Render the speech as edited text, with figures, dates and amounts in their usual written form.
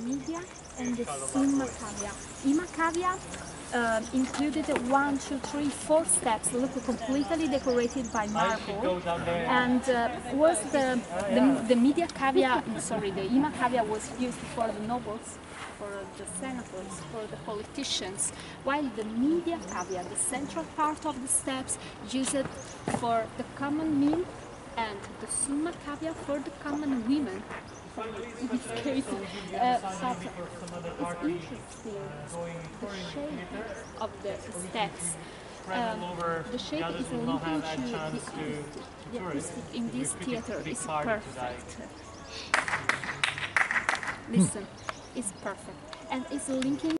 media and the summa cavia. Ima cavia included 1, 2, 3, 4 steps, look, completely decorated by marble, and was the media cavia, sorry, the ima cavia was used for the nobles, for the senators, for the politicians, while the media cavia, the central part of the steps, used it for the common men, and the summa cavia for the common women. In this case, but it's interesting, the shape of the steps. The shape is linking to the acoustic. The acoustic in this theater is perfect. Listen, it's perfect, and it's linking